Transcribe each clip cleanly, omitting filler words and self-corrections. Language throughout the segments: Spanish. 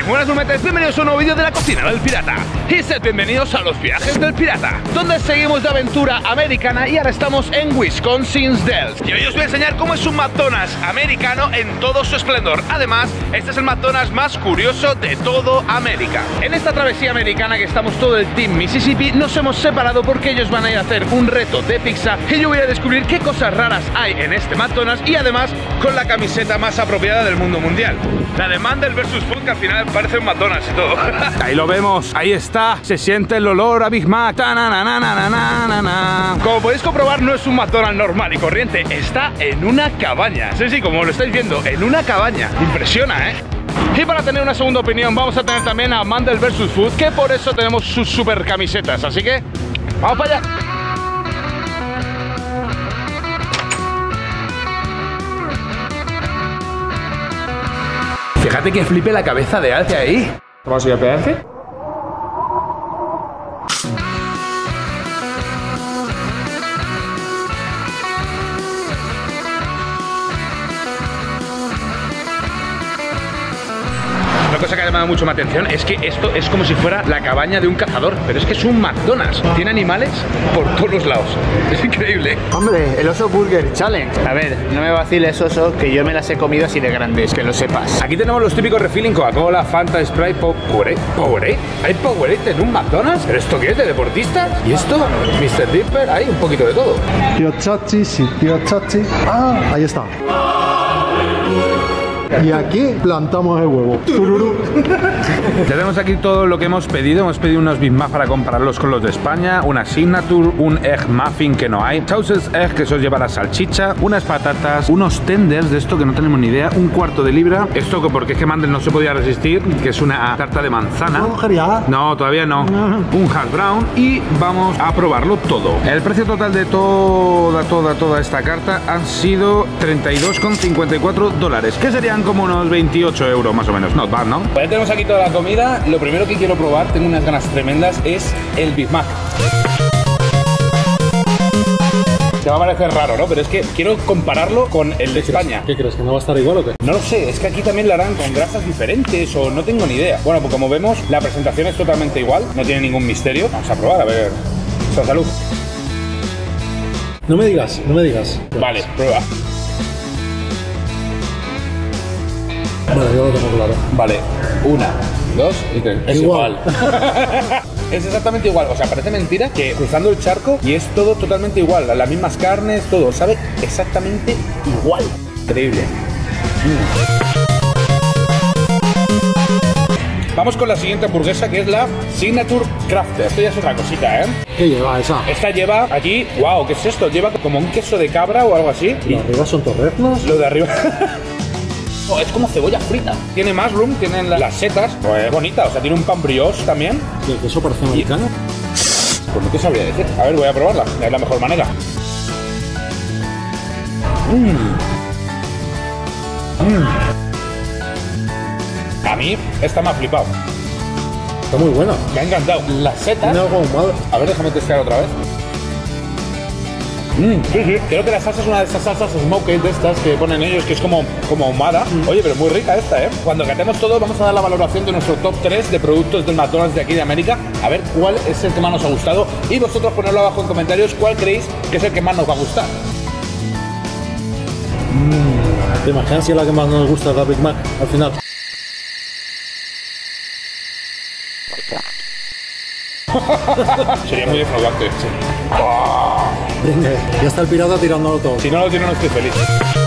Buenas numetes, bienvenidos a un nuevo vídeo de la cocina del pirata. Y sed bienvenidos a los viajes del pirata, donde seguimos de aventura americana y ahora estamos en Wisconsin Dells. Y hoy os voy a enseñar cómo es un McDonald's americano en todo su esplendor. Además, este es el McDonald's más curioso de todo América. En esta travesía americana que estamos todo el Team Mississippi, nos hemos separado porque ellos van a ir a hacer un reto de pizza y yo voy a descubrir qué cosas raras hay en este McDonald's y además con la camiseta más apropiada del mundo mundial. La de Mandel vs Food, que al final parece un McDonald's y todo. Ahí lo vemos, ahí está, se siente el olor a Big Mac. Como podéis comprobar, no es un McDonald's normal y corriente, está en una cabaña. Sí, como lo estáis viendo, en una cabaña. Impresiona, ¿eh? Y para tener una segunda opinión vamos a tener también a Mandel vs Food, que por eso tenemos sus super camisetas. Así que, ¡vamos para allá! Fíjate que flipe la cabeza de Alce ahí. ¿Vamos a ir a pegarse? Una cosa que ha llamado mucho mi atención es que esto es como si fuera la cabaña de un cazador, pero es que es un McDonald's. Tiene animales por todos los lados. Es increíble. Hombre, el Oso Burger Challenge. A ver, no me vaciles, Oso, que yo me las he comido así de grandes, que lo sepas. Aquí tenemos los típicos refilling: Coca-Cola, Fanta, Sprite, Powerade. ¿Powerade? ¿Hay Powerade en un McDonald's? ¿Pero esto qué es? ¿De deportistas? ¿Y esto? Mr. Dipper, hay un poquito de todo. Tío Chachi, sí, tío Chachi. Ah, ahí está. Y aquí plantamos el huevo. Tururú. Ya tenemos aquí todo lo que hemos pedido. Hemos pedido unos Big Mac para compararlos con los de España, una Signature, un Egg Muffin que no hay, Sausage Egg, que eso lleva la salchicha, unas patatas, unos tenders de esto que no tenemos ni idea, un cuarto de libra. Esto porque es que Mandel no se podía resistir, que es una tarta de manzana. No, todavía no. Un hash brown y vamos a probarlo todo. El precio total de toda esta carta han sido $32,54, que serían como unos 28 euros más o menos. Not bad, ¿no? Pues ya tenemos aquí toda la comida. Lo primero que quiero probar, tengo unas ganas tremendas, es el Big Mac. Te va a parecer raro, ¿no? Pero es que quiero compararlo con el de España. ¿Qué crees? ¿Que no va a estar igual o qué? No lo sé, es que aquí también lo harán con grasas diferentes o no tengo ni idea. Bueno, pues como vemos, la presentación es totalmente igual, no tiene ningún misterio. Vamos a probar, a ver. Salud. No me digas, no me digas. Vale, prueba. Vale, yo lo tengo claro. Vale, 1, 2 y 3. Es igual. Es exactamente igual. O sea, parece mentira que cruzando el charco y es todo totalmente igual. Las mismas carnes, todo. Sabe exactamente igual. Increíble. Vamos con la siguiente hamburguesa, que es la Signature Crafter. Esto ya es otra cosita, ¿eh? ¿Qué lleva esa? Esta lleva aquí, wow, ¿qué es esto? Lleva como un queso de cabra o algo así. ¿Lo de arriba son torreznos? Lo de arriba... Oh, es como cebolla frita. Tiene mushroom, tienen las setas. Pues es bonita, o sea, tiene un pan brioche también. ¿Y el queso parece americano? Pues no te sabría decir. A ver, voy a probarla. Es la mejor manera. A mí, esta me ha flipado. Está muy buena. Me ha encantado. Las setas... Tiene algo ahumado. A ver, déjame testear otra vez. Sí. Creo que la salsa es una de esas salsas smoked de estas que ponen ellos, que es como ahumada. Oye, pero muy rica esta, ¿eh? Cuando catemos todo, vamos a dar la valoración de nuestro top 3 de productos del McDonald's de aquí de América. A ver cuál es el que más nos ha gustado. Y vosotros ponedlo abajo en comentarios cuál creéis que es el que más nos va a gustar. ¿Te imaginas si es la que más nos gusta la Big Mac al final? Sería muy defraudante. Sí. Venga, ya está el pirata tirándolo todo. Si no lo tiene, no estoy feliz.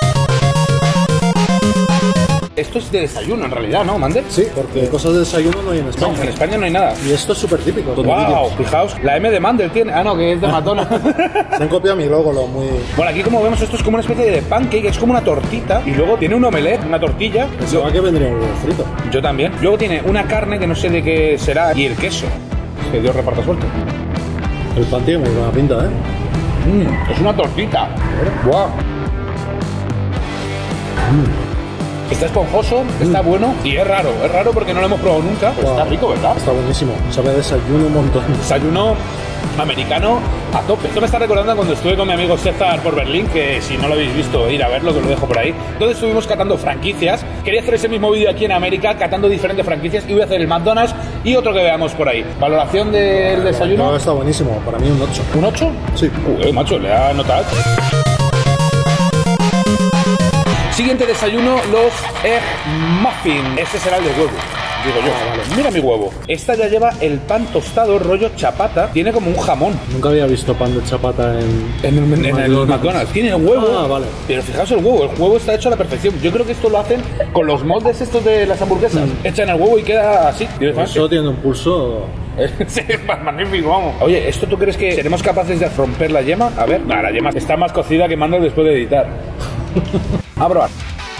Esto es de desayuno en realidad, ¿no, Mandel? Sí, porque cosas de desayuno no hay en España. No, en España no hay nada. Y esto es súper típico. Wow, fijaos, la M de Mandel tiene. Ah, no, que es de McDonald's. Se han copiado mi logo, lo muy... Bueno, aquí como vemos esto es como una especie de pancake, es como una tortita y luego tiene un omelette, una tortilla. Pensaba que vendría un huevo frito. Yo también. Luego tiene una carne que no sé de qué será y el queso. Que Dios reparta suerte. El pan tiene muy buena pinta, ¿eh? Es una tortita. Wow. Está esponjoso, está bueno y es raro porque no lo hemos probado nunca. Pero está rico, ¿verdad? Está buenísimo. Sabe a desayuno un montón. Desayuno americano a tope. Esto me está recordando cuando estuve con mi amigo César por Berlín, que si no lo habéis visto, ir a verlo, que lo dejo por ahí. Entonces estuvimos catando franquicias. Quería hacer ese mismo vídeo aquí en América, catando diferentes franquicias, y voy a hacer el McDonald's y otro que veamos por ahí. Valoración del desayuno. No, está buenísimo. Para mí un 8. ¿Un 8? Sí. Macho, le da nota alta. Siguiente desayuno, los Egg Muffin. Este será el de huevo, digo yo. Vale. Mira mi huevo. Esta ya lleva el pan tostado, rollo chapata. Tiene como un jamón. Nunca había visto pan de chapata en el McDonald's. Tiene el huevo. Ah, vale. Pero fijaos el huevo está hecho a la perfección. Yo creo que esto lo hacen con los moldes estos de las hamburguesas. Echan el huevo y queda así. Eso tiene un pulso. Sí, magnífico, vamos. Oye, ¿esto tú crees que seremos capaces de romper la yema? A ver, la yema está más cocida que mando después de editar. A probar.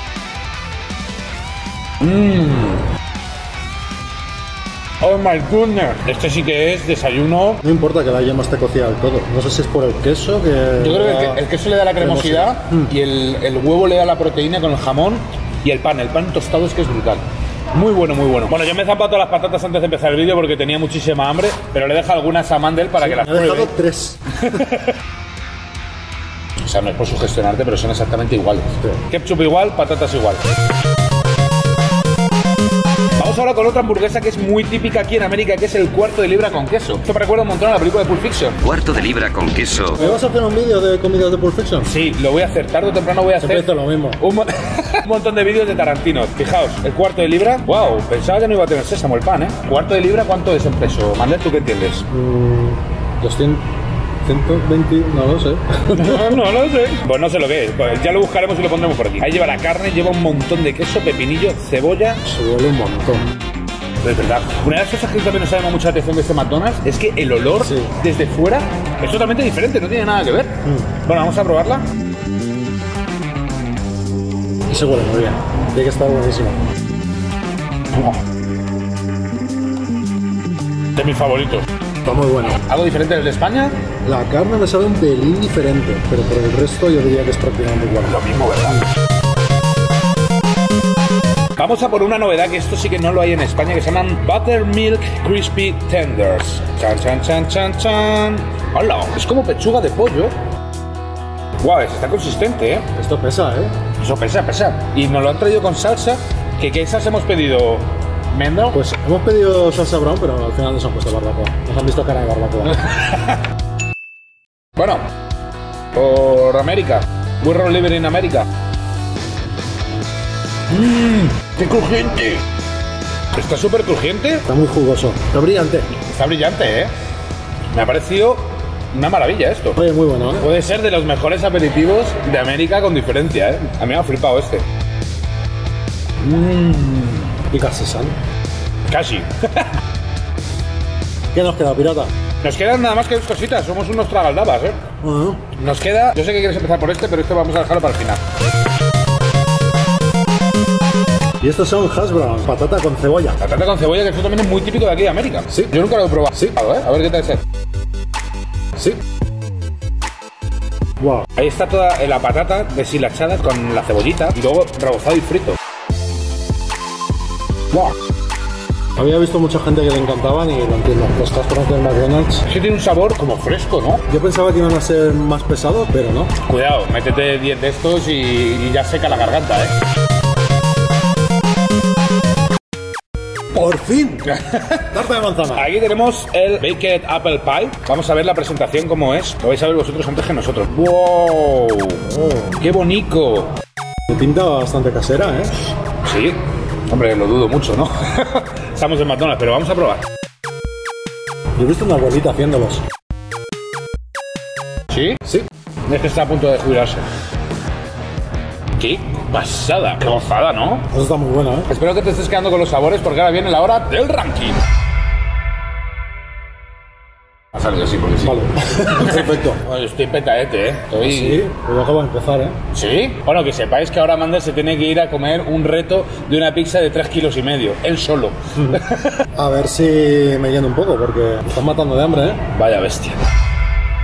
Oh my goodness. Este sí que es desayuno. No importa que la yema esté cocida del todo. No sé si es por el queso que... Yo creo que el queso le da la cremosidad y el huevo le da la proteína con el jamón y el pan. El pan tostado es que es brutal. Muy bueno, muy bueno. Bueno, yo me he zampado todas las patatas antes de empezar el vídeo porque tenía muchísima hambre, pero le he dejado algunas a Mandel para que las me he pruebe. dejado 3. O sea, no es por sugestionarte, pero son exactamente iguales. Sí. Ketchup igual, patatas igual. Vamos ahora con otra hamburguesa que es muy típica aquí en América, que es el cuarto de libra con queso. Esto me recuerda un montón a la película de Pulp Fiction. Cuarto de libra con queso. ¿Me vas a hacer un vídeo de comidas de Pulp Fiction? Sí, lo voy a hacer. Tarde o temprano voy a hacer Siempre hizo lo mismo. un montón de vídeos de Tarantino. Fijaos, el cuarto de libra. Wow, pensaba que no iba a tener sésamo el pan, ¿eh? Cuarto de libra, ¿cuánto es en peso? Mandel, ¿tú qué entiendes? 200... 120, no lo sé. No lo sé. Pues no sé lo que es. Pues ya lo buscaremos y lo pondremos por aquí. Ahí lleva la carne, lleva un montón de queso, pepinillo, cebolla. Se huele un montón. Es verdad. Una de las cosas que también nos llama mucha atención de este McDonald's es que el olor desde fuera es totalmente diferente, no tiene nada que ver. Bueno, vamos a probarla. Y se huele muy bien. Tiene que estar buenísimo. De mis favoritos. Está muy bueno. ¿Algo diferente del de España? La carne me sabe un pelín diferente, pero por el resto yo diría que es prácticamente igual. Lo mismo, ¿verdad? Vamos a por una novedad que esto sí que no lo hay en España, que se llaman Buttermilk Crispy Tenders. Chan, chan, chan, chan, chan. ¡Hola! Es como pechuga de pollo. Guau, está consistente, ¿eh? Esto pesa, ¿eh? Eso pesa. Y nos lo han traído con salsa. ¿Qué salsa hemos pedido, Mendo? Pues hemos pedido salsa brown, pero al final nos han puesto barbacoa. Nos han visto cara de barbacoa. Bueno, por América. We Roll Libre en América. ¡Qué crujiente! Está súper crujiente. Está muy jugoso. Está brillante. Está brillante, ¿eh? Me ha parecido una maravilla esto. Oye, muy bueno, ¿eh? Puede ser de los mejores aperitivos de América con diferencia, ¿eh? A mí me ha flipado este. Y casi sano. Casi. ¿Qué nos queda, pirata? Nos quedan nada más que dos cositas. Somos unos tragaldabas, ¿eh? Nos queda... Yo sé que quieres empezar por este, pero este vamos a dejarlo para el final. Y estos son hash brown, patata con cebolla. Patata con cebolla, que esto también es muy típico de aquí de América. Sí. Yo nunca lo he probado. Sí. A ver qué tal es. Sí. Wow. Ahí está toda la patata deshilachada con la cebollita y luego rebozado y frito. Wow. Había visto mucha gente que le encantaban y lo entiendo. Los castrones del McDonald's. Es que tiene un sabor como fresco, ¿no? Yo pensaba que iban a ser más pesados, pero no. Cuidado, métete 10 de estos y ya seca la garganta, ¿eh? ¡Por fin! Tarta de manzana. Aquí tenemos el Baked Apple Pie. Vamos a ver la presentación cómo es. Lo vais a ver vosotros antes que nosotros. ¡Wow! ¡Qué bonito! Me pinta bastante casera, ¿eh? Sí. Hombre, lo dudo mucho, ¿no? Estamos en McDonald's, pero vamos a probar. Yo he visto una abuelita haciéndolos. ¿Sí? Sí. Es que está a punto de jubilarse. ¡Qué pasada! ¡Qué gozada!, ¿no? Eso está muy bueno, ¿eh? Espero que te estés quedando con los sabores porque ahora viene la hora del ranking. Ha salido así porque sí. Vale. Perfecto. Bueno, estoy petaete, ¿eh? Estoy... Sí, pues yo acabo de empezar, ¿eh? ¿Sí? Bueno, que sepáis que ahora Mander se tiene que ir a comer un reto de una pizza de 3,5 kilos. Él solo. A ver si me lleno un poco, porque me están matando de hambre, ¿eh? Vaya bestia.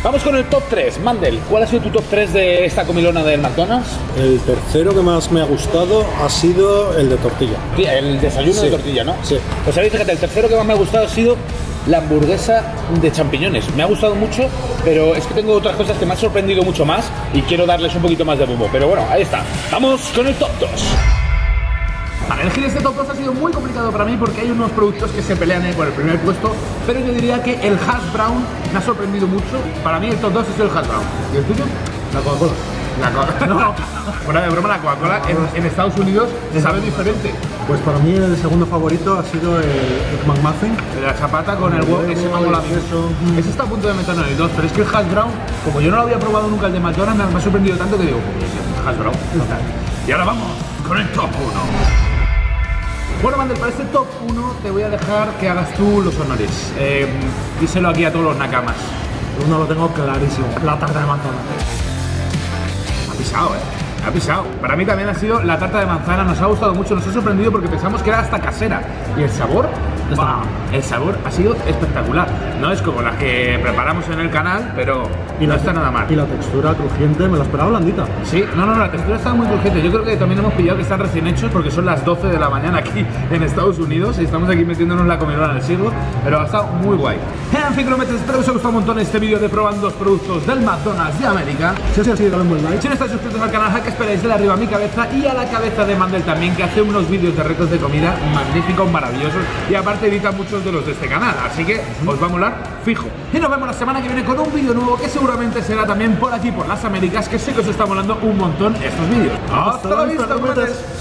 Vamos con el top 3. Mandel, ¿cuál ha sido tu top 3 de esta comilona del McDonald's? El tercero que más me ha gustado ha sido el de tortilla. Sí, el desayuno de tortilla, ¿no? Sí. Pues sabéis, fíjate, el tercero que más me ha gustado ha sido la hamburguesa de champiñones. Me ha gustado mucho, pero es que tengo otras cosas que me han sorprendido mucho más y quiero darles un poquito más de bombo. Pero bueno, ahí está. Vamos con el top 2. Para elegir este top 2 ha sido muy complicado para mí porque hay unos productos que se pelean por el primer puesto, pero yo diría que el hash brown me ha sorprendido mucho. Para mí el top 2 es el hash brown. ¿Y el tuyo? La Coca-Cola. La Coca-Cola. No, fuera de broma, la Coca-Cola en Estados Unidos sabe diferente. Pues para mí el segundo favorito ha sido el McMuffin. La chapata con el huevo, ese me mola mucho. Ese está a punto de meterlo en el 2, pero es que el hash brown, como yo no lo había probado nunca el de McDonald's, me ha sorprendido tanto que digo, pues el hash brown. Y ahora vamos con el top 1. Bueno, Mandel, para este top 1 te voy a dejar que hagas tú los honores. Díselo aquí a todos los nakamas. Uno lo tengo clarísimo, la tarta de manzana. Ha pisado, ha pisado. Para mí también ha sido la tarta de manzana, nos ha gustado mucho, nos ha sorprendido porque pensamos que era hasta casera. Y el sabor, ¡wow! El sabor ha sido espectacular. No es como las que preparamos en el canal, pero no está nada mal. Y la textura crujiente, me la esperaba blandita. Sí, no, la textura está muy crujiente. Yo creo que también hemos pillado que están recién hechos porque son las 12 de la mañana aquí en Estados Unidos y estamos aquí metiéndonos la comidona del siglo, pero ha estado muy guay. En fin, crometes, espero que os haya gustado un montón este vídeo de probando los productos del McDonald's de América. Si os ha sido, dale un buen like. Si no estáis suscritos al canal, que esperáis de arriba a mi cabeza y a la cabeza de Mandel también, que hace unos vídeos de retos de comida magníficos, maravillosos y aparte edita muchos de los de este canal, así que os va a molar fijo. Y nos vemos la semana que viene con un vídeo nuevo que seguramente será también por aquí, por las Américas, que sé que os está molando un montón estos vídeos. ¡Hasta la vista, crometes!